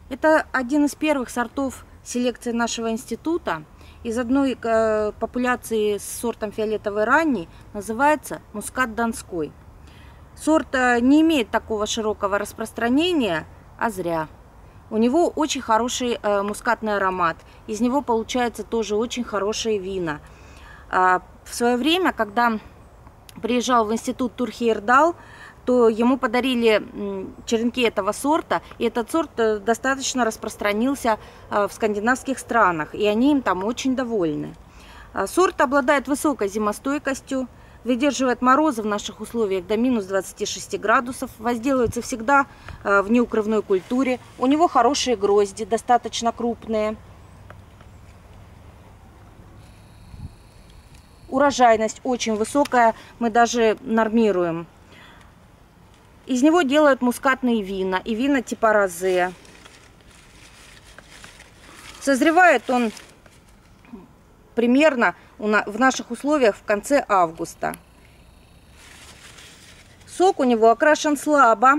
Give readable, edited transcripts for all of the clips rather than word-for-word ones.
Это один из первых сортов селекции нашего института. Из одной популяции с сортом фиолетовый ранний называется мускат донской. Сорт не имеет такого широкого распространения, а зря. У него очень хороший мускатный аромат. Из него получаются тоже очень хорошие вина. В свое время, когда приезжал в институт Турхи-Эрдал, то ему подарили черенки этого сорта, и этот сорт достаточно распространился в скандинавских странах, и они им там очень довольны. Сорт обладает высокой зимостойкостью, выдерживает морозы в наших условиях до минус 26 градусов, возделывается всегда в неукрывной культуре. У него хорошие грозди, достаточно крупные. Урожайность очень высокая, мы даже нормируем. Из него делают мускатные вина и вина типа розе. Созревает он примерно в наших условиях в конце августа. Сок у него окрашен слабо.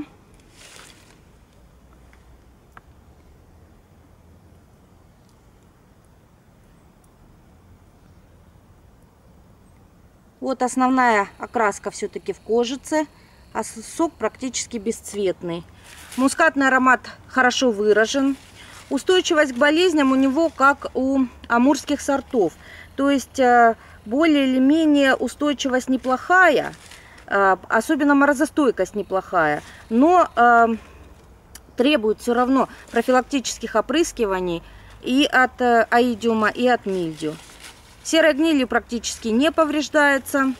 Вот основная окраска все-таки в кожице, а сок практически бесцветный. Мускатный аромат хорошо выражен. Устойчивость к болезням у него как у амурских сортов. То есть более или менее устойчивость неплохая, особенно морозостойкость неплохая. Но требует все равно профилактических опрыскиваний и от аидиума, и от мильдио. Серой гнилью практически не повреждается.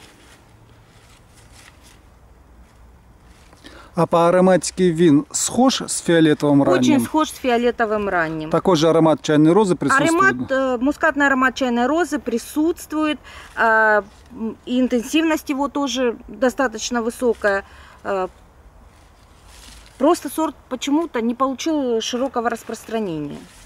А по ароматике вин схож с фиолетовым ранним? Очень схож с фиолетовым ранним. Такой же аромат чайной розы присутствует? Мускатный аромат чайной розы присутствует. И интенсивность его тоже достаточно высокая. Просто сорт почему-то не получил широкого распространения.